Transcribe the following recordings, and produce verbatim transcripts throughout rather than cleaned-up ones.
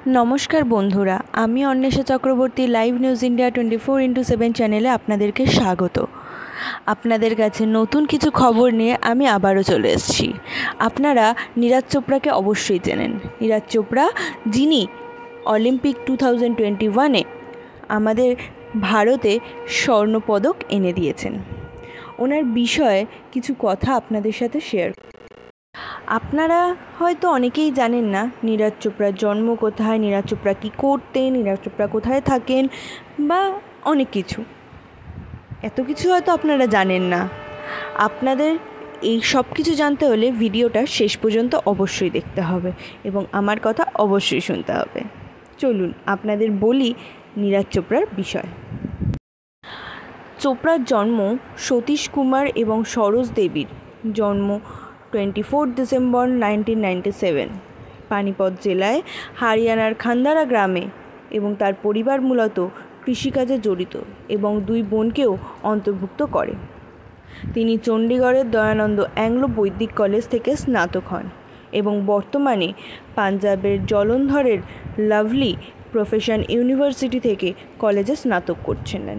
नमस्कार बंधुरा आमी Anwesha Chakraborty live news India twenty four into seven चैनेले आपनादेरके स्वागत। आपनादेर काछे नतून किछु खबर निये आमी आबारो चले एसेछि। आपनारा नीरज चोपड़ाके अवश्यई चेनेन। नीरज चोपड़ा जिनि अलिम्पिक टू थाउजेंड टोয়েন্টি ওয়ানে आमादेर भारते स्वर्ण पदक एने दिएछेन। ओनार विषये किछु कथा आपनादेर साथे शेयर। আপনারা হয়তো অনেকেই জানেন না নীরজ চোপড়ার জন্ম কোথায়, নীরজ চোপড়া কী করতেন, নীরজ চোপড়া কোথায় থাকেন বা অনেক কিছু। এত কিছু হয়তো আপনারা জানেন না। আপনাদের এই সব কিছু জানতে হলে ভিডিওটা শেষ পর্যন্ত অবশ্যই দেখতে হবে এবং আমার কথা অবশ্যই শুনতে হবে। চলুন আপনাদের বলি নীরজ চোপড়ার বিষয়। চোপড়ার জন্ম সতীশ কুমার এবং সরোজ দেবীর জন্ম twenty four December nineteen ninety seven Panipat জেলায় হরিয়ানার খান্দারা গ্রামে এবং তার পরিবার মূলত কৃষিকাজে জড়িত এবং দুই বোনকেও অন্তর্ভুক্ত করে। তিনি চণ্ডীগড়ের দয়ানন্দ অ্যাংলো বৈদিক কলেজ থেকে স্নাতক হন এবং বর্তমানে পাঞ্জাবের জলন্ধরের লাভলি প্রফেশন ইউনিভার্সিটি থেকে কলেজে স্নাতক করছিলেন।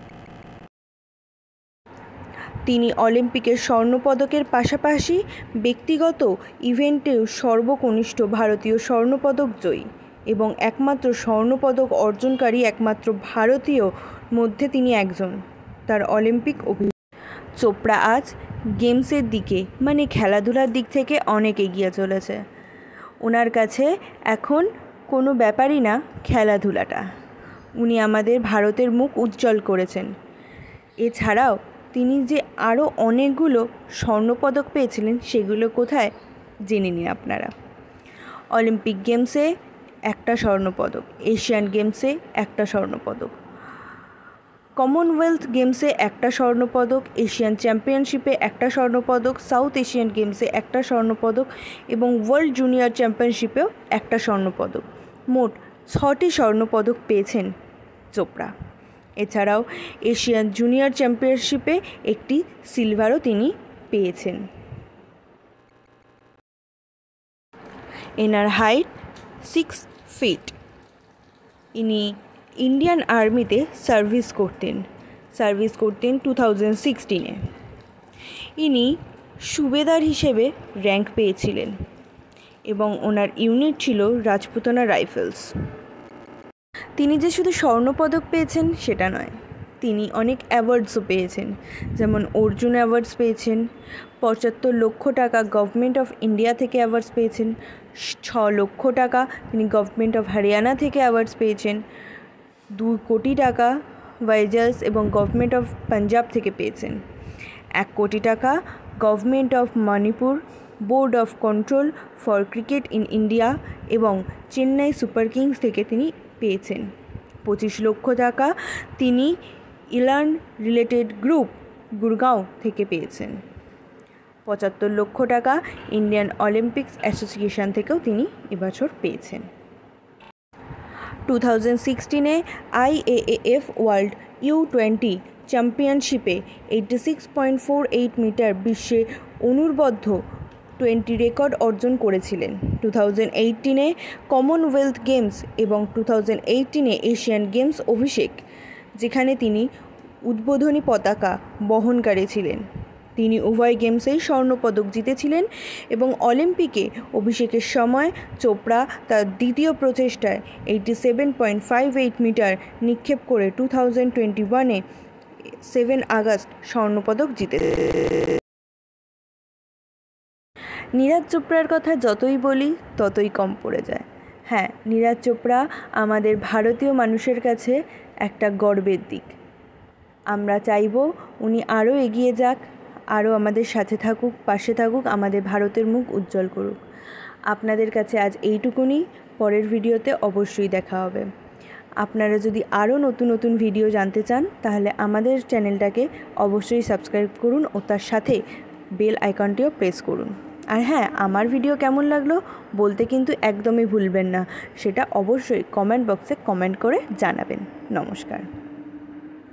তিনি অলিম্পিকের স্বর্ণপদকের পাশাপাশি ব্যক্তিগত ইভেন্টেও সর্বকনিষ্ঠ ভারতীয় স্বর্ণপদক জয়ী এবং একমাত্র স্বর্ণপদক অর্জনকারী একমাত্র ভারতীয় মধ্যে তিনি একজন। তার অলিম্পিক অভিজ্ঞতা। চোপড়া আজ গেমসের দিকে মানে খেলাধুলার দিক থেকে অনেক এগিয়ে চলেছে। ওনার কাছে এখন কোনো ব্যাপারই না খেলাধুলাটা। উনি আমাদের ভারতের মুখ উজ্জ্বল করেছেন। এছাড়াও তিনি যে আরও অনেকগুলো স্বর্ণপদক পেয়েছিলেন সেগুলো কোথায় জেনে নিন আপনারা। অলিম্পিক গেমসে একটা স্বর্ণপদক, এশিয়ান গেমসে একটা স্বর্ণপদক, কমনওয়েলথ গেমসে একটা স্বর্ণপদক, এশিয়ান চ্যাম্পিয়নশিপে একটা স্বর্ণপদক, সাউথ এশিয়ান গেমসে একটা স্বর্ণপদক এবং ওয়ার্ল্ড জুনিয়র চ্যাম্পিয়নশিপেও একটা স্বর্ণপদক। মোট ছটি স্বর্ণপদক পেয়েছেন চোপড়া। এছাড়াও এশিয়ান জুনিয়র চ্যাম্পিয়নশিপে একটি সিলভারও তিনি পেয়েছেন। এনার হাইট সিক্স ফিট। ইনি ইন্ডিয়ান আর্মিতে সার্ভিস করতেন সার্ভিস করতেন টু থাউজেন্ড সিক্সটিনে। ইনি সুবেদার হিসেবে র্যাঙ্ক পেয়েছিলেন এবং ওনার ইউনিট ছিল রাজপুতানা রাইফেলস। তিনি যে শুধু স্বর্ণপদক পেয়েছেন সেটা নয়, তিনি অনেক অ্যাওয়ার্ডসও পেয়েছেন, যেমন অর্জুন অ্যাওয়ার্ডস পেয়েছেন, পঁচাত্তর লক্ষ টাকা গভর্নমেন্ট অফ ইন্ডিয়া থেকে অ্যাওয়ার্ডস পেয়েছেন, ছ লক্ষ টাকা তিনি গভর্নমেন্ট অফ হরিয়ানা থেকে অ্যাওয়ার্ডস পেয়েছেন, দু কোটি টাকা ওয়াইজাস এবং গভর্নমেন্ট অফ পাঞ্জাব থেকে পেয়েছেন, এক কোটি টাকা government of Manipur board of control for cricket in India এবং চেন্নাই সুপার কিংস থেকে তিনি পেয়েছেন, পঁচিশ লক্ষ টাকা তিনি ইলান রিলেটেড গ্রুপ গুরগাঁও থেকে পেয়েছেন, পঁচাত্তর লক্ষ টাকা ইন্ডিয়ান অলিম্পিক্স অ্যাসোসিয়েশন থেকেও তিনি এবছর পেয়েছেন। টু থাউজেন্ড সিক্সটিনে I A A F world U twenty চ্যাম্পিয়নশিপে eighty six point four eight metre বিশ্বে অনূর্বদ্ধ টোয়েন্টি রেকর্ড অর্জন করেছিলেন। টু থাউজেন্ড এইটিনে কমনওয়েলথ গেমস এবং টু থাউজেন্ড এইটিনে এশিয়ান গেমস অভিষেক, যেখানে তিনি উদ্বোধনী পতাকা বহনকারী ছিলেন। তিনি উভয় গেমসেই স্বর্ণপদক জিতেছিলেন এবং অলিম্পিকে অভিষেকের সময় চোপড়া তার দ্বিতীয় প্রচেষ্টায় eighty seven point five eight metre নিক্ষেপ করে টু থাউজেন্ড টোয়েন্টি ওয়ানে সেভেন আগস্ট স্বর্ণপদক জিতে। নীরজ চোপড়ার কথা যতই বলি ততই কম পড়ে যায়। হ্যাঁ, নীরজ চোপড়া আমাদের ভারতীয় মানুষের কাছে একটা গর্বের দিক। আমরা চাইব উনি আরও এগিয়ে যাক, আরও আমাদের সাথে থাকুক, পাশে থাকুক, আমাদের ভারতের মুখ উজ্জ্বল করুক। আপনাদের কাছে আজ এইটুকুনি। পরের ভিডিওতে অবশ্যই দেখা হবে। আপনারা যদি আরও নতুন নতুন ভিডিও জানতে চান তাহলে আমাদের চ্যানেলটাকে অবশ্যই সাবস্ক্রাইব করুন ও তার সাথে বেল আইকনটিও প্রেস করুন। আর হ্যাঁ, আমার ভিডিও কেমন লাগলো বলতে কিন্তু একদমই ভুলবেন না। সেটা অবশ্যই কমেন্ট বক্সে কমেন্ট করে জানাবেন। নমস্কার।